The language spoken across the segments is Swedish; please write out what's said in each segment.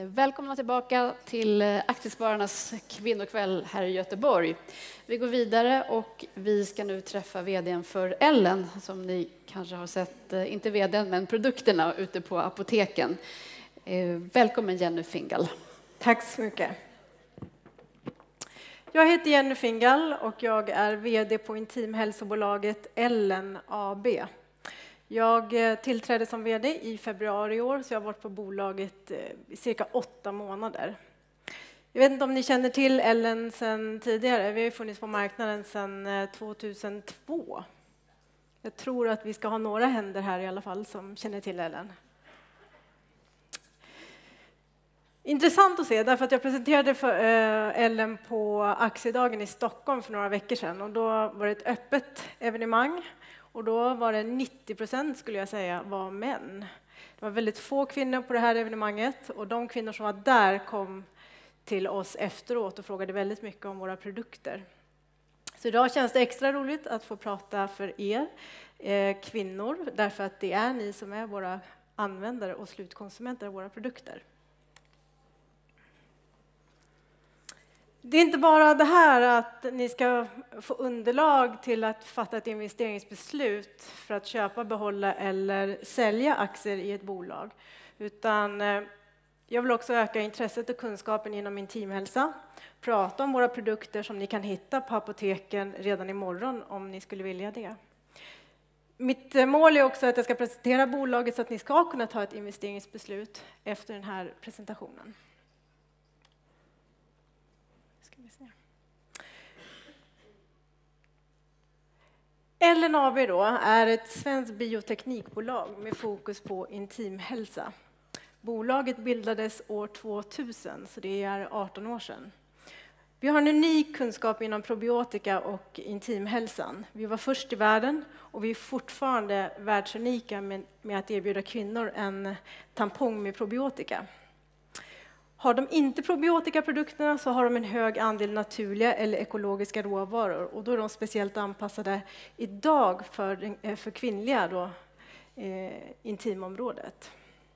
Välkomna tillbaka till Aktiespararnas kvinnokväll här i Göteborg. Vi går vidare och vi ska nu träffa vd:n för Ellen, som ni kanske har sett, inte vd:n men produkterna ute på apoteken. Välkommen Jenny Fingal. Tack så mycket. Jag heter Jenny Fingal och jag är vd på intimhälsobolaget Ellen AB. Jag tillträdde som vd i februari i år, så jag har varit på bolaget i cirka 8 månader. Jag vet inte om ni känner till Ellen sedan tidigare. Vi har funnits på marknaden sedan 2002. Jag tror att vi ska ha några händer här i alla fall som känner till Ellen. Intressant att se, därför att jag presenterade för Ellen på aktiedagen i Stockholm för några veckor sedan. Och då var det ett öppet evenemang. Och då var det 90% skulle jag säga var män. Det var väldigt få kvinnor på det här evenemanget. Och de kvinnor som var där kom till oss efteråt och frågade väldigt mycket om våra produkter. Så idag känns det extra roligt att få prata för er kvinnor. Därför att det är ni som är våra användare och slutkonsumenter av våra produkter. Det är inte bara det här att ni ska få underlag till att fatta ett investeringsbeslut för att köpa, behålla eller sälja aktier i ett bolag. Utan jag vill också öka intresset och kunskapen inom intimhälsa. Prata om våra produkter som ni kan hitta på apoteken redan imorgon om ni skulle vilja det. Mitt mål är också att jag ska presentera bolaget så att ni ska kunna ta ett investeringsbeslut efter den här presentationen. Ellen AB då är ett svenskt bioteknikbolag med fokus på intimhälsa. Bolaget bildades år 2000, så det är 18 år sedan. Vi har en unik kunskap inom probiotika och intimhälsan. Vi var först i världen och vi är fortfarande världsunika med att erbjuda kvinnor en tampong med probiotika. Har de inte probiotikaprodukterna så har de en hög andel naturliga eller ekologiska råvaror. Och då är de speciellt anpassade idag för kvinnliga då, intimområdet.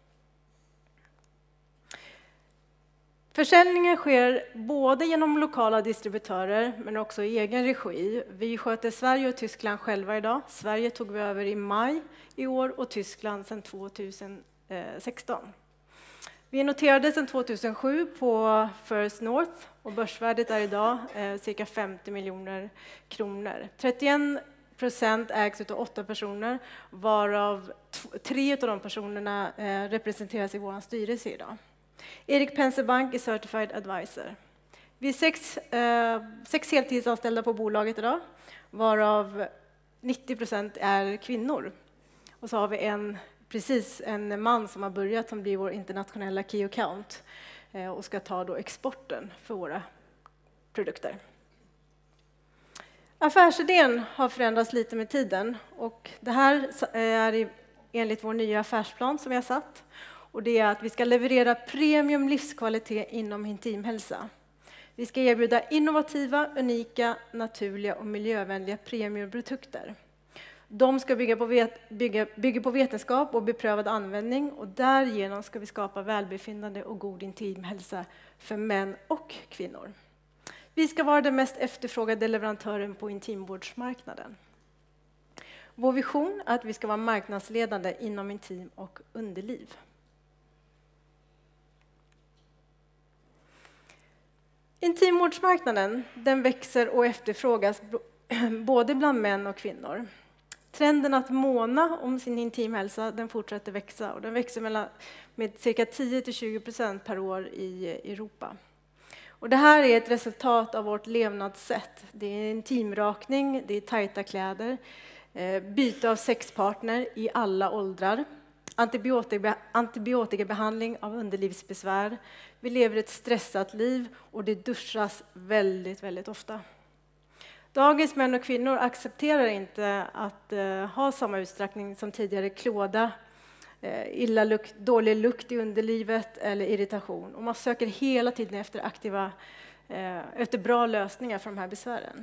Försäljningen sker både genom lokala distributörer men också i egen regi. Vi sköter Sverige och Tyskland själva idag. Sverige tog vi över i maj i år och Tyskland sedan 2016. Vi noterade sedan 2007 på First North och börsvärdet är idag cirka 50 miljoner kronor. 31% ägs av 8 personer, varav 3 av de personerna representeras i vår styrelse idag. Erik Penser Bank är Certified Advisor. Vi är 6 heltidsanställda på bolaget idag, varav 90% är kvinnor. Och så har vi en man som har börjat som blir vår internationella key account och ska ta då exporten för våra produkter. Affärsidén har förändrats lite med tiden och det här är enligt vår nya affärsplan som vi har satt. Och det är att vi ska leverera premium livskvalitet inom intimhälsa. Vi ska erbjuda innovativa, unika, naturliga och miljövänliga premiumprodukter. De ska bygga på vetenskap och beprövad användning och därigenom ska vi skapa välbefinnande och god intimhälsa för män och kvinnor. Vi ska vara den mest efterfrågade leverantören på intimvårdsmarknaden. Vår vision är att vi ska vara marknadsledande inom intim och underliv. Intimvårdsmarknaden, den växer och efterfrågas både bland män och kvinnor. Trenden att måna om sin intimhälsa den fortsätter växa och den växer med cirka 10-20% per år i Europa. Och det här är ett resultat av vårt levnadssätt. Det är intimrakning, det är tajta kläder, byte av sexpartner i alla åldrar, antibiotikabehandling av underlivsbesvär. Vi lever ett stressat liv och det duschas väldigt, väldigt ofta. Dagens män och kvinnor accepterar inte att ha samma utsträckning som tidigare klåda, dålig lukt i underlivet eller irritation. Och man söker hela tiden efter bra lösningar för de här besvären.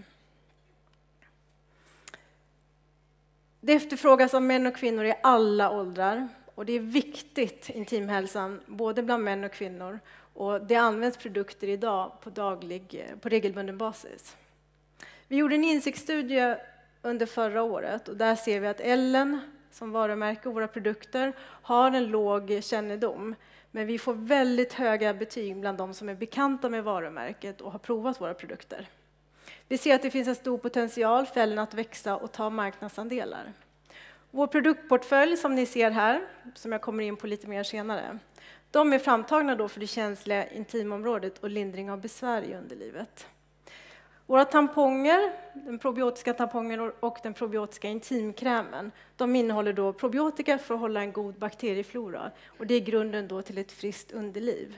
Det efterfrågas av män och kvinnor i alla åldrar. och det är viktigt, intimhälsan, både bland män och kvinnor. Och det används produkter idag på regelbunden basis. Vi gjorde en insiktsstudie under förra året och där ser vi att Ellen som varumärke och våra produkter har en låg kännedom. Men vi får väldigt höga betyg bland de som är bekanta med varumärket och har provat våra produkter. Vi ser att det finns en stor potential för Ellen att växa och ta marknadsandelar. Vår produktportfölj som ni ser här, som jag kommer in på lite mer senare, de är framtagna då för det känsliga intimområdet och lindring av besvär i underlivet. Våra tamponger, den probiotiska tampongen och den probiotiska intimkrämen, de innehåller då probiotika för att hålla en god bakterieflora. Och det är grunden då till ett friskt underliv.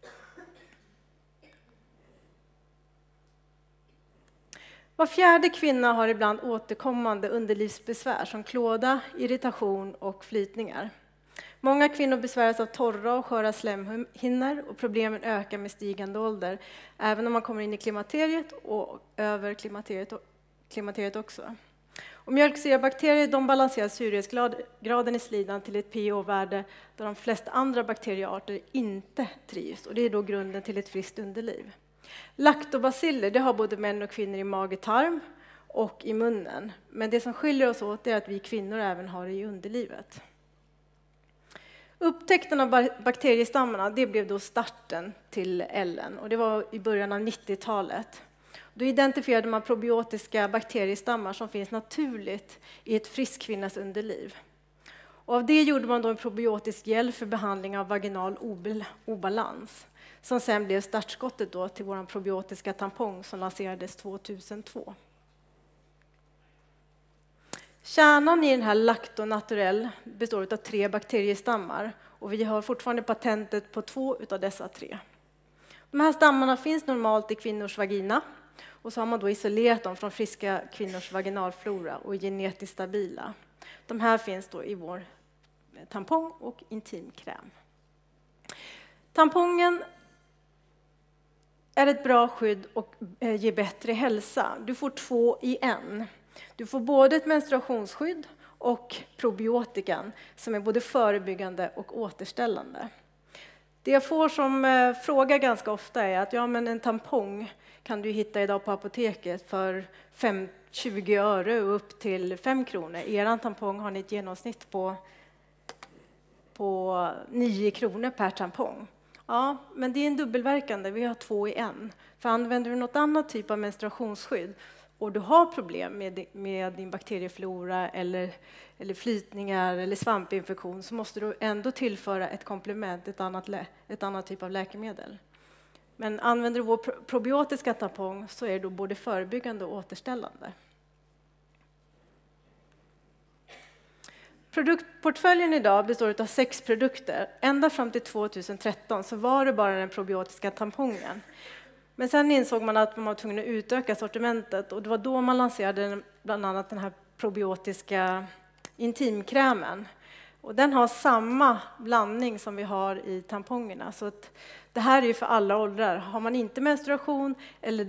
Var fjärde kvinna har ibland återkommande underlivsbesvär som klåda, irritation och flytningar. Många kvinnor besväras av torra och sköra slemhinnor och problemen ökar med stigande ålder, även om man kommer in i klimakteriet och över klimakteriet också. Och mjölksyrabakterier de balanserar surhetsgraden i slidan till ett pH-värde där de flesta andra bakteriearter inte trivs, och det är då grunden till ett friskt underliv. Lactobaciller det har både män och kvinnor i mage-tarm och i munnen, men det som skiljer oss åt är att vi kvinnor även har det i underlivet. Upptäckten av bakteriestammarna det blev då starten till Ellen och det var i början av 90-talet. Då identifierade man probiotiska bakteriestammar som finns naturligt i ett frisk kvinnas underliv. Och av det gjorde man då en probiotisk gel för behandling av vaginal obalans som sen blev startskottet då till vår probiotiska tampong som lanserades 2002. Kärnan i den här Lactonaturell består av 3 bakteriestammar och vi har fortfarande patentet på 2 av dessa 3. De här stammarna finns normalt i kvinnors vagina och så har man då isolerat dem från friska kvinnors vaginalflora och är genetiskt stabila. De här finns då i vår tampong och intimkräm. Tampongen är ett bra skydd och ger bättre hälsa. Du får 2 i 1. Du får både ett menstruationsskydd och probiotikan som är både förebyggande och återställande. Det jag får som fråga ganska ofta är att ja, men en tampong kan du hitta idag på apoteket för 20 öre och upp till 5 kronor. Er tampong har ni ett genomsnitt på 9 kronor per tampong. Ja, men det är en dubbelverkande. Vi har 2 i 1. För använder du något annat typ av menstruationsskydd och du har problem med din bakterieflora eller flytningar eller svampinfektion så måste du ändå tillföra ett komplement, ett annat typ av läkemedel. Men använder du vår probiotiska tampong så är det då både förebyggande och återställande. Produktportföljen idag består av 6 produkter. Ända fram till 2013 så var det bara den probiotiska tampongen. Men sen insåg man att man var tvungen att utöka sortimentet och det var då man lanserade bland annat den här probiotiska intimkrämen. Och den har samma blandning som vi har i tampongerna. Så att det här är ju för alla åldrar. Har man inte menstruation eller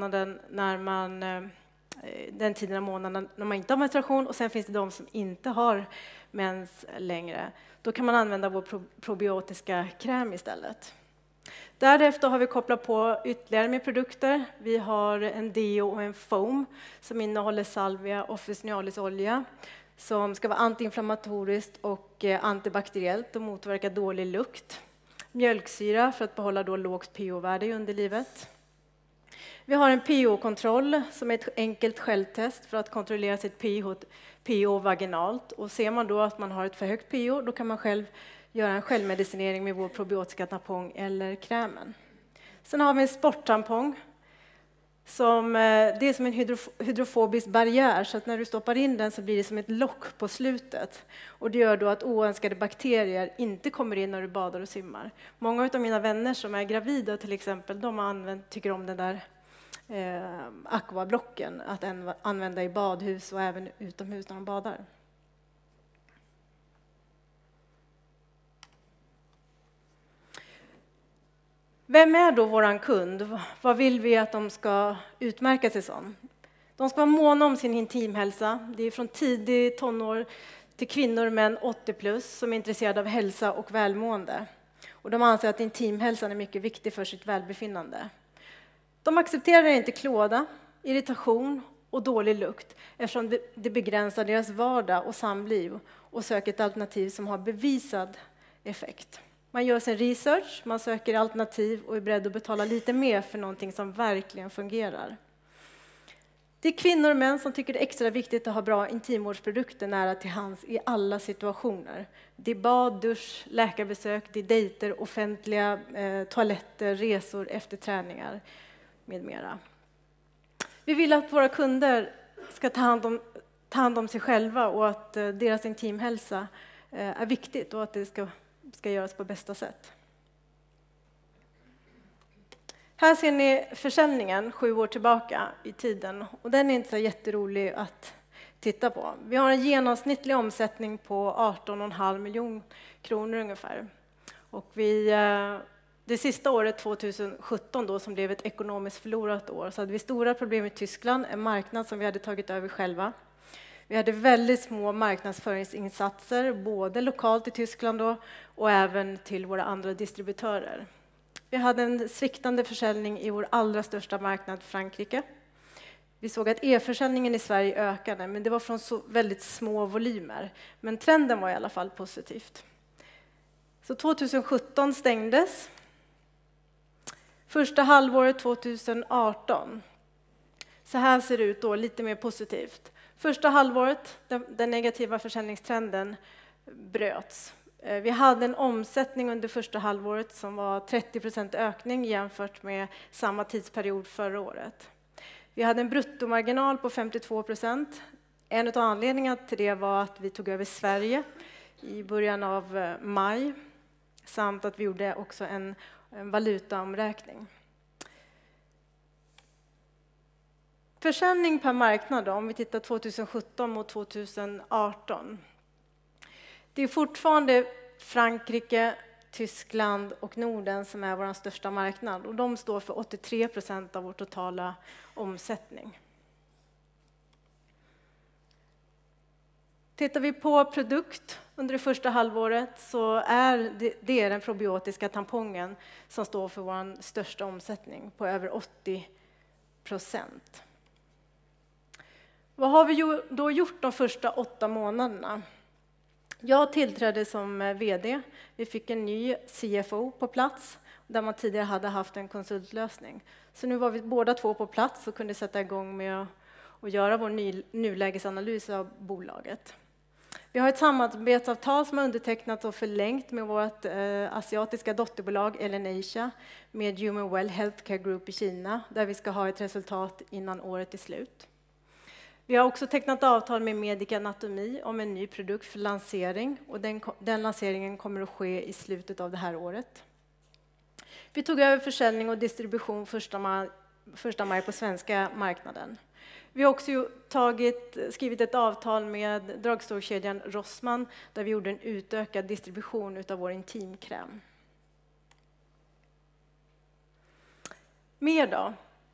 den tiden av månaden när man inte har menstruation och sen finns det de som inte har mens längre. Då kan man använda vår probiotiska kräm istället. Därefter har vi kopplat på ytterligare med produkter. Vi har en deo och en foam som innehåller salvia och officinalis-olja som ska vara antiinflammatoriskt och antibakteriellt och motverka dålig lukt. Mjölksyra för att behålla då lågt pH-värde i underlivet. Vi har en pH-kontroll som är ett enkelt självtest för att kontrollera sitt pH vaginalt. Och ser man då att man har ett för högt pH, då kan man själv göra en självmedicinering med vår probiotiska tampong eller krämen. Sen har vi en sporttampong. Det är som en hydrofobisk barriär, så att när du stoppar in den så blir det som ett lock på slutet. Och det gör då att oönskade bakterier inte kommer in när du badar och simmar. Många av mina vänner som är gravida till exempel, de tycker om den där aquablocken att använda i badhus och även utomhus när de badar. Vem är då våran kund? Vad vill vi att de ska utmärka sig som? De ska vara måna om sin intimhälsa. Det är från tidig tonår till kvinnor och män 80+ som är intresserade av hälsa och välmående. Och de anser att intimhälsan är mycket viktig för sitt välbefinnande. De accepterar inte klåda, irritation och dålig lukt eftersom det begränsar deras vardag och samliv och söker ett alternativ som har bevisad effekt. Man gör sin research, man söker alternativ och är beredd att betala lite mer för någonting som verkligen fungerar. Det är kvinnor och män som tycker det är extra viktigt att ha bra intimvårdsprodukter nära till hands i alla situationer. Det är bad, dusch, läkarbesök, det är dejter, offentliga toaletter, resor efter träningar med mera. Vi vill att våra kunder ska ta hand om sig själva och att deras intimhälsa är viktigt och att det ska göras på bästa sätt. Här ser ni försäljningen 7 år tillbaka i tiden och den är inte så jätterolig att titta på. Vi har en genomsnittlig omsättning på 18,5 miljoner kronor ungefär. Och det sista året, 2017, då, som blev ett ekonomiskt förlorat år, så hade vi stora problem i Tyskland, en marknad som vi hade tagit över själva. Vi hade väldigt små marknadsföringsinsatser, både lokalt i Tyskland då, och även till våra andra distributörer. Vi hade en sviktande försäljning i vår allra största marknad, Frankrike. Vi såg att e-försäljningen i Sverige ökade, men det var från så väldigt små volymer. Men trenden var i alla fall positivt. Så 2017 stängdes. Första halvåret 2018. Så här ser det ut då, lite mer positivt. Första halvåret, den negativa försäljningstrenden bröts. Vi hade en omsättning under första halvåret som var 30% ökning jämfört med samma tidsperiod förra året. Vi hade en bruttomarginal på 52%. En av anledningarna till det var att vi tog över Sverige i början av maj samt att vi gjorde också en valutaomräkning. Försäljning per marknad då, om vi tittar 2017 mot 2018. Det är fortfarande Frankrike, Tyskland och Norden som är vår största marknad och de står för 83% av vår totala omsättning. Tittar vi på produkt under det första halvåret så är det den probiotiska tampongen som står för vår största omsättning på över 80%. Vad har vi då gjort de första 8 månaderna? Jag tillträdde som vd. Vi fick en ny CFO på plats där man tidigare hade haft en konsultlösning. Så nu var vi båda två på plats och kunde sätta igång med att göra vår nulägesanalys av bolaget. Vi har ett samarbetsavtal som är undertecknat och förlängt med vårt asiatiska dotterbolag LN Asia med Human Well Healthcare Group i Kina där vi ska ha ett resultat innan året är slut. Vi har också tecknat avtal med Medica Anatomy om en ny produkt för lansering och den lanseringen kommer att ske i slutet av det här året. Vi tog över försäljning och distribution första maj på svenska marknaden. Vi har också skrivit ett avtal med drugstore-kedjan Rossmann där vi gjorde en utökad distribution av vår intimkräm. Mer då?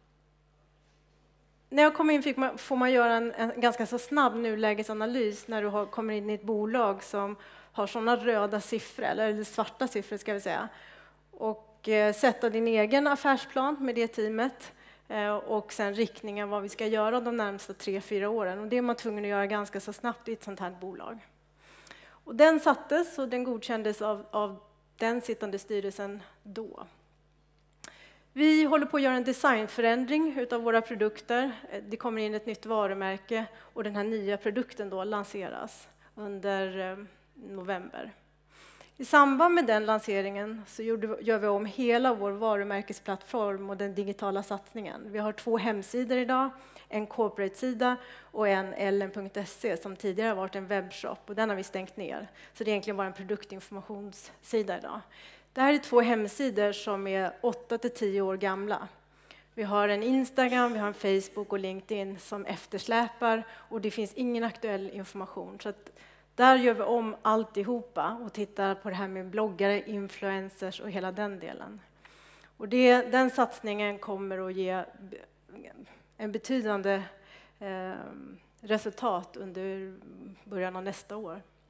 När jag kom in får man göra en ganska så snabb nulägesanalys när du kommer in i ett bolag som har sådana röda siffror, eller svarta siffror ska vi säga. Och sätta din egen affärsplan med det teamet och sen riktningen vad vi ska göra de närmaste 3-4 åren. Och det är man tvungen att göra ganska så snabbt i ett sånt här bolag. Och den sattes och den godkändes av den sittande styrelsen då. Vi håller på att göra en designförändring utav våra produkter. Det kommer in ett nytt varumärke och den här nya produkten då lanseras under november. I samband med den lanseringen så gör vi om hela vår varumärkesplattform och den digitala satsningen. Vi har 2 hemsidor idag, en corporate-sida och en ln.se som tidigare har varit en webbshop och den har vi stängt ner. Så det är egentligen bara en produktinformationssida idag. Det här är 2 hemsidor som är 8-10 år gamla. Vi har en Instagram, vi har en Facebook och LinkedIn som eftersläpar och det finns ingen aktuell information. Så att där gör vi om alltihopa och tittar på det här med bloggare, influencers och hela den delen. Och den satsningen kommer att ge en betydande resultat under början av nästa år.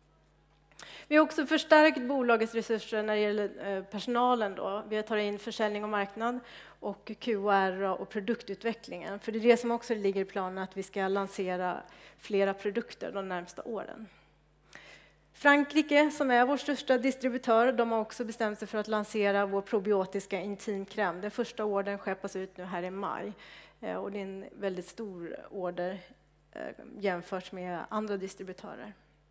Vi har också förstärkt bolagets resurser när det gäller personalen. Då. Vi har tagit in försäljning och marknad och QR och produktutvecklingen. För det är det som också ligger i planen, att vi ska lansera flera produkter de närmsta åren. Frankrike, som är vår största distributör, de har också bestämt sig för att lansera vår probiotiska intimkräm. Den första ordern skeppas ut nu här i maj. Och det är en väldigt stor order jämfört med andra distributörer.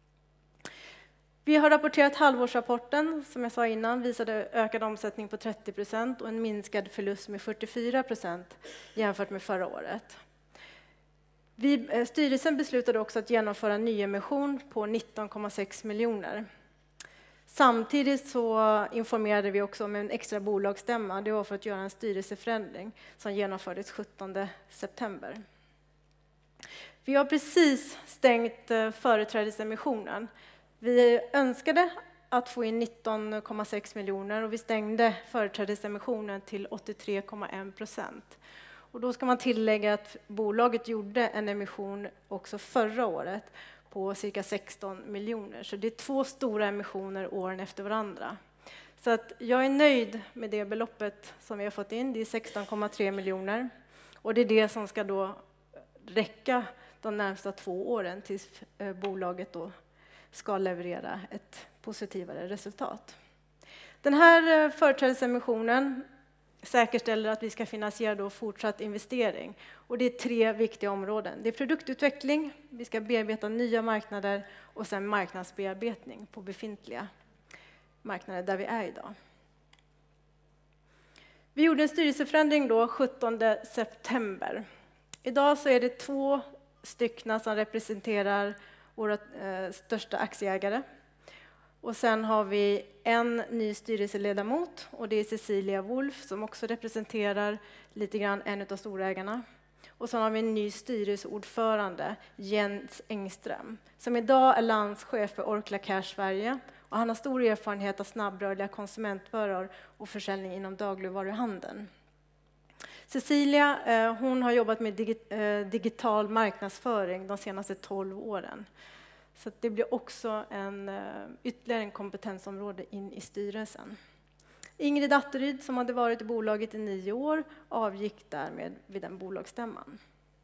Vi har rapporterat halvårsrapporten, som jag sa innan, visade ökad omsättning på 30% och en minskad förlust med 44% jämfört med förra året. Styrelsen beslutade också att genomföra en nyemission på 19,6 miljoner. Samtidigt så informerade vi också om en extra bolagsstämma. Det var för att göra en styrelseförändring som genomfördes 17 september. Vi har precis stängt företrädesemissionen. Vi önskade att få in 19,6 miljoner och vi stängde företrädesemissionen till 83,1%. Och då ska man tillägga att bolaget gjorde en emission också förra året på cirka 16 miljoner. Så det är 2 stora emissioner åren efter varandra. Så att jag är nöjd med det beloppet som vi har fått in. Det är 16,3 miljoner. Och det är det som ska då räcka de närmsta 2 åren tills bolaget då ska leverera ett positivare resultat. Den här företrädesemissionen säkerställer att vi ska finansiera då fortsatt investering. Och det är 3 viktiga områden. Det är produktutveckling, vi ska bearbeta nya marknader och sen marknadsbearbetning på befintliga marknader där vi är idag. Vi gjorde en styrelseförändring då 17 september. Idag så är det 2 stycken som representerar våra största aktieägare. Och sen har vi en ny styrelseledamot och det är Cecilia Wolf som också representerar lite grann en av storägarna. Och sen har vi en ny styrelseordförande, Jens Engström, som idag är landschef för Orkla Cash Sverige. Och han har stor erfarenhet av snabbrörliga konsumentvaror och försäljning inom dagligvaruhandeln. Cecilia, hon har jobbat med digital marknadsföring de senaste 12 åren. Så det blir också ytterligare en kompetensområde in i styrelsen. Ingrid Atteryd, som hade varit i bolaget i 9 år, avgick därmed vid den bolagsstämman.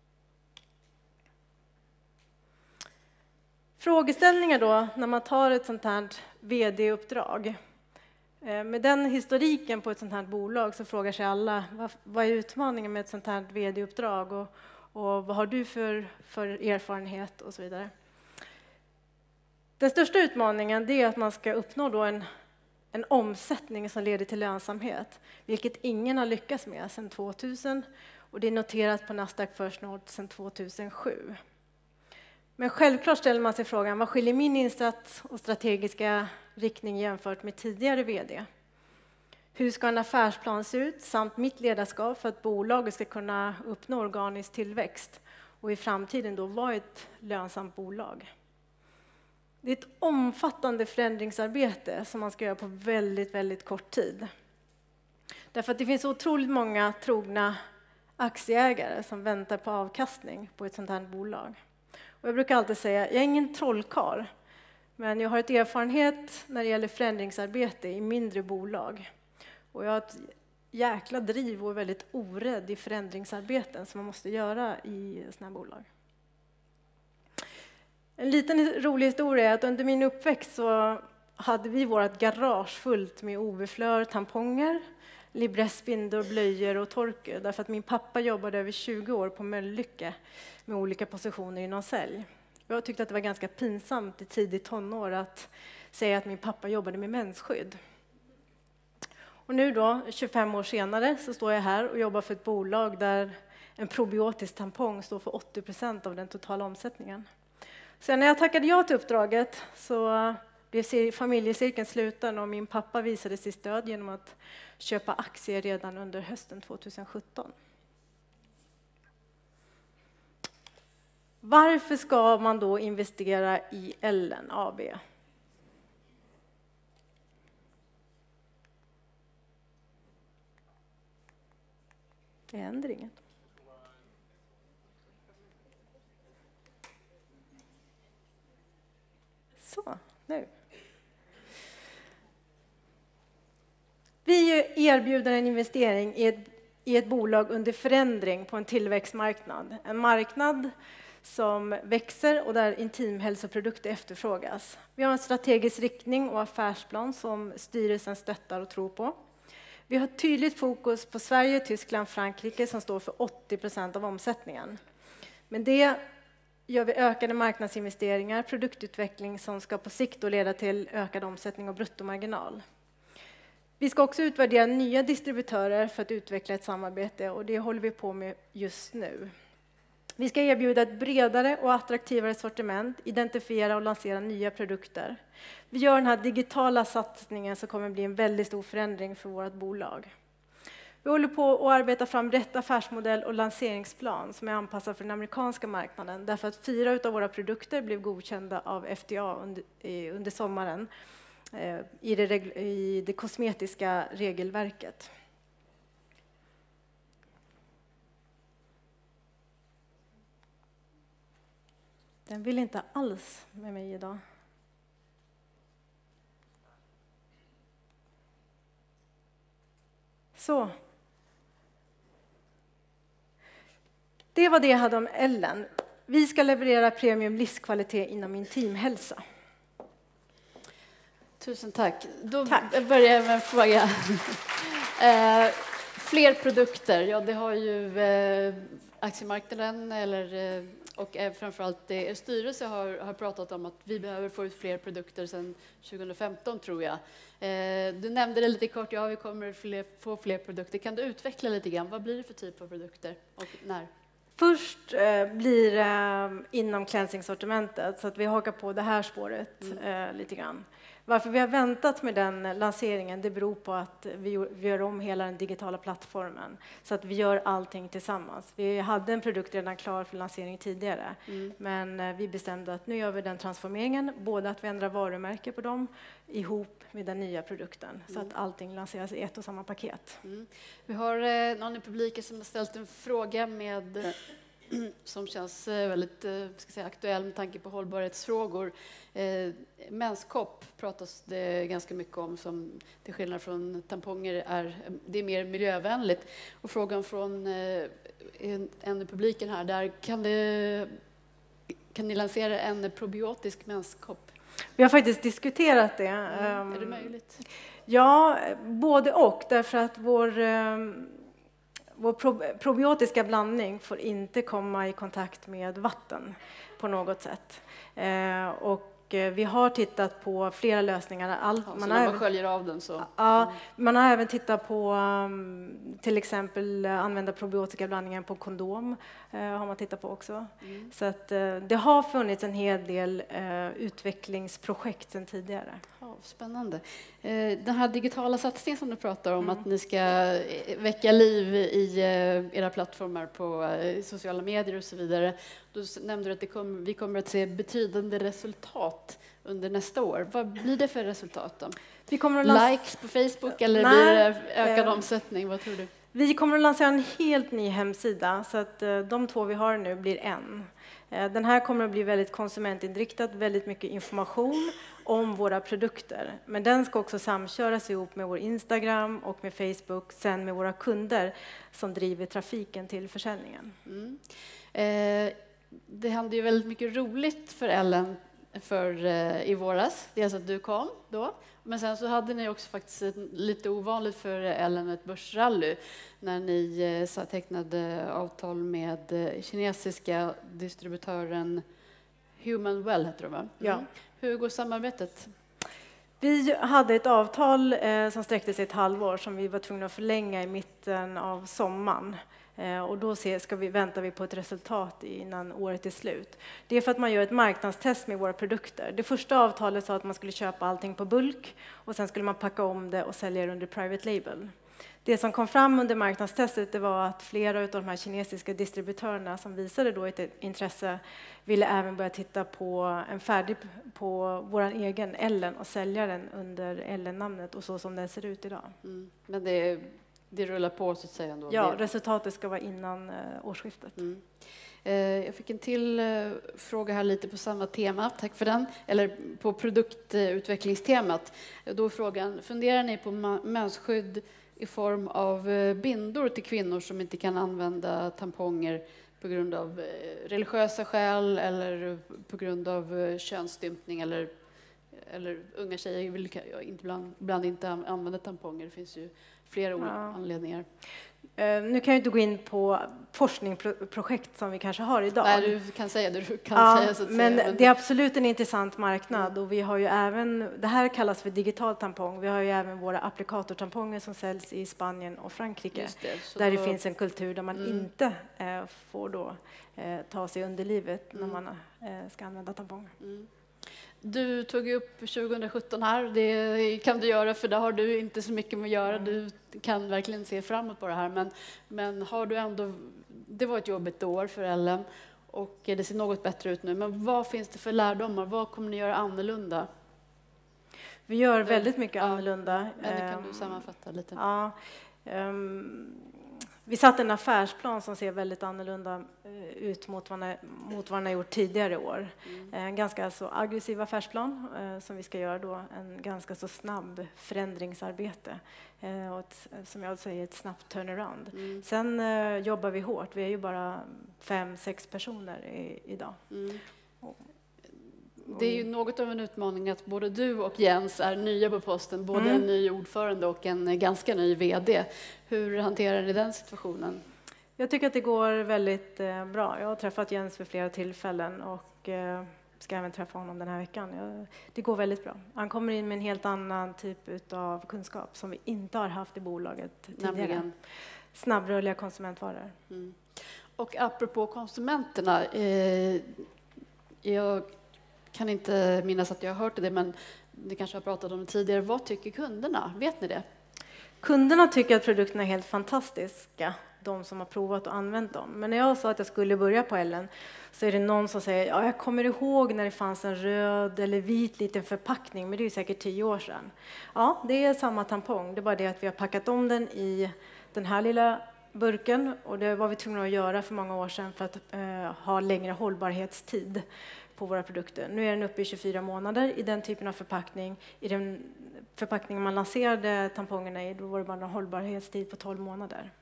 Frågeställningar då, när man tar ett sånt här vd-uppdrag. Med den historiken på ett sånt här bolag så frågar sig alla, vad är utmaningen med ett sånt här vd-uppdrag och vad har du för erfarenhet och så vidare. Den största utmaningen är att man ska uppnå då en omsättning som leder till lönsamhet, vilket ingen har lyckats med sedan 2000 och det är noterat på Nasdaq First North sedan 2007. Men självklart ställer man sig frågan, vad skiljer min insats och strategiska riktning jämfört med tidigare vd? Hur ska en affärsplan se ut samt mitt ledarskap för att bolaget ska kunna uppnå organisk tillväxt och i framtiden då vara ett lönsamt bolag? Det är ett omfattande förändringsarbete som man ska göra på väldigt, väldigt kort tid. Därför att det finns otroligt många trogna aktieägare som väntar på avkastning på ett sånt här bolag. Och jag brukar alltid säga, jag är ingen trollkarl, men jag har ett erfarenhet när det gäller förändringsarbete i mindre bolag. Och jag har ett jäkla driv och är väldigt orädd i förändringsarbeten som man måste göra i såna här bolag. En liten rolig historia är att under min uppväxt så hade vi vårt garage fullt med OV-flör, tamponger, Libresse, spindor, blöjor och torker. Därför att min pappa jobbade över 20 år på Mölnlycke med olika positioner inom sälj. Jag tyckte att det var ganska pinsamt i tidigt tonår att säga att min pappa jobbade med mensskydd. Och nu då, 25 år senare, så står jag här och jobbar för ett bolag där en probiotisk tampong står för 80% av den totala omsättningen. Sen när jag tackade ja till uppdraget så blev familjecirkeln sluten och min pappa visade sitt stöd genom att köpa aktier redan under hösten 2017. Varför ska man då investera i Ellen AB? Det händer inget. Så, nu. Vi erbjuder en investering i ett bolag under förändring på en tillväxtmarknad. En marknad som växer och där intimhälsoprodukter efterfrågas. Vi har en strategisk riktning och affärsplan som styrelsen stöttar och tror på. Vi har tydligt fokus på Sverige, Tyskland, Frankrike som står för 80% av omsättningen. Men det gör vi ökade marknadsinvesteringar, produktutveckling som ska på sikt leda till ökad omsättning och bruttomarginal. Vi ska också utvärdera nya distributörer för att utveckla ett samarbete och det håller vi på med just nu. Vi ska erbjuda ett bredare och attraktivare sortiment, identifiera och lansera nya produkter. Vi gör den här digitala satsningen som kommer bli en väldigt stor förändring för vårt bolag. Vi håller på att arbeta fram rätt affärsmodell och lanseringsplan som är anpassad för den amerikanska marknaden därför att 4 av våra produkter blev godkända av FDA under sommaren i det kosmetiska regelverket. Den vill inte alls med mig idag. Så. Det var det jag hade om Ellen. Vi ska leverera premium livskvalitet inom intimhälsa. Tusen tack. Då börjar jag med en fråga. Fler produkter, ja det har ju aktiemarknaden och framförallt styrelsen har pratat om att vi behöver få ut fler produkter sedan 2015 tror jag. Du nämnde det lite kort, ja vi kommer få fler produkter. Kan du utveckla lite grann, vad blir det för typ av produkter och när? Först blir det inom cleansing-sortimentet så att vi hakar på det här spåret lite grann. Varför vi har väntat med den lanseringen det beror på att vi gör om hela den digitala plattformen så att vi gör allting tillsammans. Vi hade en produkt redan klar för lansering tidigare men vi bestämde att nu gör vi den transformeringen, både att vi ändrar varumärke på dem ihop med den nya produkten så att allting lanseras i ett och samma paket. Vi har någon i publiken som har ställt en fråga som känns väldigt aktuell med tanke på hållbarhetsfrågor. Menskopp pratas det ganska mycket om som till skillnad från tamponger det är mer miljövänligt. Och frågan från en i publiken här, där kan ni lansera en probiotisk menskopp? Vi har faktiskt diskuterat det. Är det möjligt? Ja, både och. Därför att vår probiotiska blandning får inte komma i kontakt med vatten på något sätt. Och vi har tittat på flera lösningar. Man sköljer av den så? Ja, man har även tittat på till exempel använda probiotika blandningen på kondom. Har man tittat på också. Så att det har funnits en hel del utvecklingsprojekt sedan tidigare. Spännande. Den här digitala satsningen som du pratar om, att ni ska väcka liv i era plattformar på sociala medier och så vidare. Då nämnde du att vi kommer att se betydande resultat under nästa år. Vad blir det för resultat då? Vi kommer att likes på Facebook eller blir det ökad omsättning? Vad tror du? Vi kommer att lansera en helt ny hemsida så att de 2 vi har nu blir en. Den här kommer att bli väldigt konsumentinriktad, väldigt mycket information om våra produkter. Men den ska också samköras ihop med vår Instagram och med Facebook, sen med våra kunder som driver trafiken till försäljningen. Det hände ju väldigt mycket roligt för Ellen i våras. Dels att du kom då, men sen så hade ni också faktiskt lite ovanligt för Ellen ett börsrally när ni tecknade avtal med kinesiska distributören Human Well heter det va? Ja. Hur går samarbetet? Vi hade ett avtal som sträckte sig ett halvår som vi var tvungna att förlänga i mitten av sommaren. Och då väntar vi på ett resultat innan året är slut. Det är för att man gör ett marknadstest med våra produkter. Det första avtalet sa att man skulle köpa allting på bulk och sen skulle man packa om det och sälja det under private label. Det som kom fram under marknadstestet det var att flera av de här kinesiska distributörerna som visade då ett intresse ville även börja titta på på vår egen Ellen och sälja den under Ellen-namnet och så som den ser ut idag. Men det Det rullar på så att säga ändå. Ja, resultatet ska vara innan årsskiftet. Mm. Jag fick en till fråga här lite på samma tema, tack för den, eller på produktutvecklingstemat. Då är frågan, funderar ni på mensskydd i form av bindor till kvinnor som inte kan använda tamponger på grund av religiösa skäl eller på grund av könsstympning eller unga tjejer vill ibland inte använda tamponger, det finns ju flera olika anledningar. Nu kan jag inte gå in på forskningsprojekt som vi kanske har idag. Nej, du kan säga det du kan säga. Så att men säga. det är absolut en intressant marknad och vi har ju även, det här kallas för digital tampong, vi har ju även våra applikatortamponger som säljs i Spanien och Frankrike. Där det finns en kultur där man inte får då ta sig under livet när man ska använda tamponger. Mm. Du tog upp 2017 här, det kan du göra för där har du inte så mycket med att göra, du kan verkligen se framåt på det här, men har du ändå, det var ett jobbigt år för Ellen och det ser något bättre ut nu, men vad finns det för lärdomar, vad kommer ni göra annorlunda? Vi gör väldigt mycket annorlunda. Men det kan du sammanfatta lite? Ja, vi satt en affärsplan som ser väldigt annorlunda ut mot vad den har gjort tidigare år. En ganska så aggressiv affärsplan som vi ska göra då, en ganska så snabb förändringsarbete och som jag säger ett snabbt turnaround. Sen jobbar vi hårt, vi är ju bara 5-6 personer idag. Det är ju något av en utmaning att både du och Jens är nya på posten, både en ny ordförande och en ganska ny vd. Hur hanterar ni den situationen? Jag tycker att det går väldigt bra. Jag har träffat Jens vid flera tillfällen och ska även träffa honom den här veckan. Det går väldigt bra. Han kommer in med en helt annan typ av kunskap som vi inte har haft i bolaget tidigare. Nämligen snabbrörliga konsumentvaror. Och apropå konsumenterna, jag kan inte minnas att jag har hört det, men ni kanske har pratat om det tidigare. Vad tycker kunderna? Vet ni det? Kunderna tycker att produkterna är helt fantastiska, de som har provat och använt dem. Men när jag sa att jag skulle börja på Ellen så är det någon som säger, ja, jag kommer ihåg när det fanns en röd eller vit liten förpackning, men det är ju säkert 10 år sedan. Ja, det är samma tampong, det är bara det att vi har packat om den i den här lilla burken och det var vi tvungna att göra för många år sedan för att ha längre hållbarhetstid på våra produkter. Nu är den uppe i 24 månader i den typen av förpackning. I den förpackningen man lanserade tampongerna i, då var det bara en hållbarhetstid på 12 månader.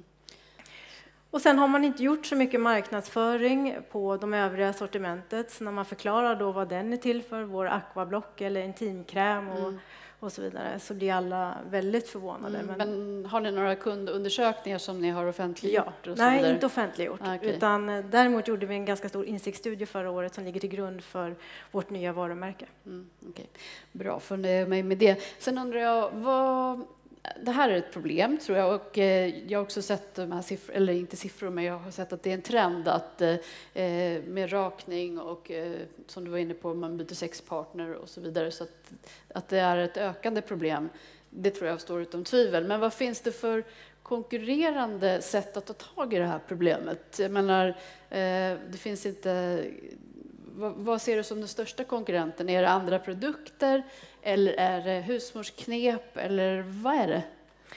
Och sen har man inte gjort så mycket marknadsföring på de övriga sortimentet. Så när man förklarar då vad den är till för, vår aquablock eller intimkräm och så vidare, så blir alla väldigt förvånade. Men har ni några kundundersökningar som ni har offentliggjort? Ja, nej, inte offentliggjort. Utan däremot gjorde vi en ganska stor insiktsstudie förra året som ligger till grund för vårt nya varumärke. Bra, för mig med det. Sen undrar jag, det här är ett problem tror jag, och jag har också sett de här siffror, eller inte siffror, men jag har sett att det är en trend att med rakning och som du var inne på, man byter sexpartner och så vidare, så att det är ett ökande problem. Det tror jag står utom tvivel. Men vad finns det för konkurrerande sätt att ta tag i det här problemet? Jag menar, det finns inte... Vad ser du som den största konkurrenten? Är det andra produkter eller är det husmorsknep eller vad är det?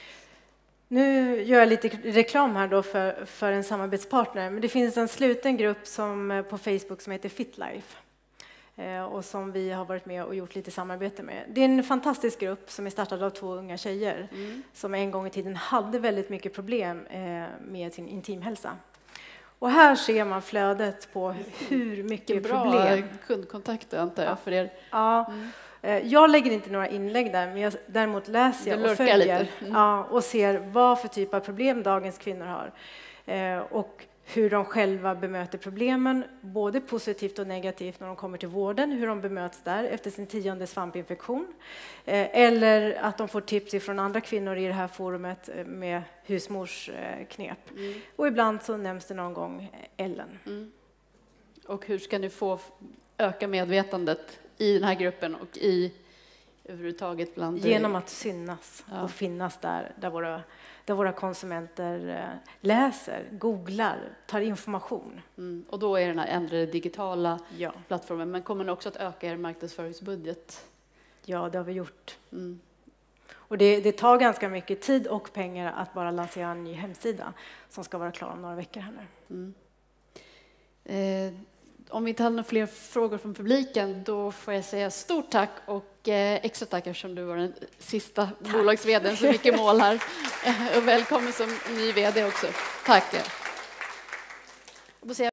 Nu gör jag lite reklam här då för en samarbetspartner. Men det finns en sluten grupp på Facebook som heter FitLife och som vi har varit med och gjort lite samarbete med. Det är en fantastisk grupp som är startad av 2 unga tjejer som en gång i tiden hade väldigt mycket problem med sin intimhälsa. Och här ser man flödet på hur mycket problem. Bra kundkontakt antar jag för er. Ja. Jag lägger inte några inlägg där, men däremot läser jag och följer och ser vad för typ av problem dagens kvinnor har. Och hur de själva bemöter problemen, både positivt och negativt när de kommer till vården, hur de bemöts där efter sin 10:e svampinfektion. Eller att de får tips från andra kvinnor i det här forumet med husmorsknep. Och ibland så nämns det någon gång Ellen. Och hur ska ni få öka medvetandet i den här gruppen och överhuvudtaget bland... Genom att synas och finnas där våra konsumenter läser, googlar, tar information. Och då är den här ändrade digitala plattformen. Men kommer ni också att öka er marknadsföringsbudget? Ja, det har vi gjort. Och det tar ganska mycket tid och pengar att bara lansera en ny hemsida som ska vara klar om några veckor här nu. Om vi inte har några fler frågor från publiken, då får jag säga stort tack och extra tack eftersom du var den sista bolags-vd:n så mycket mål här. Och välkommen som ny vd också. Tack.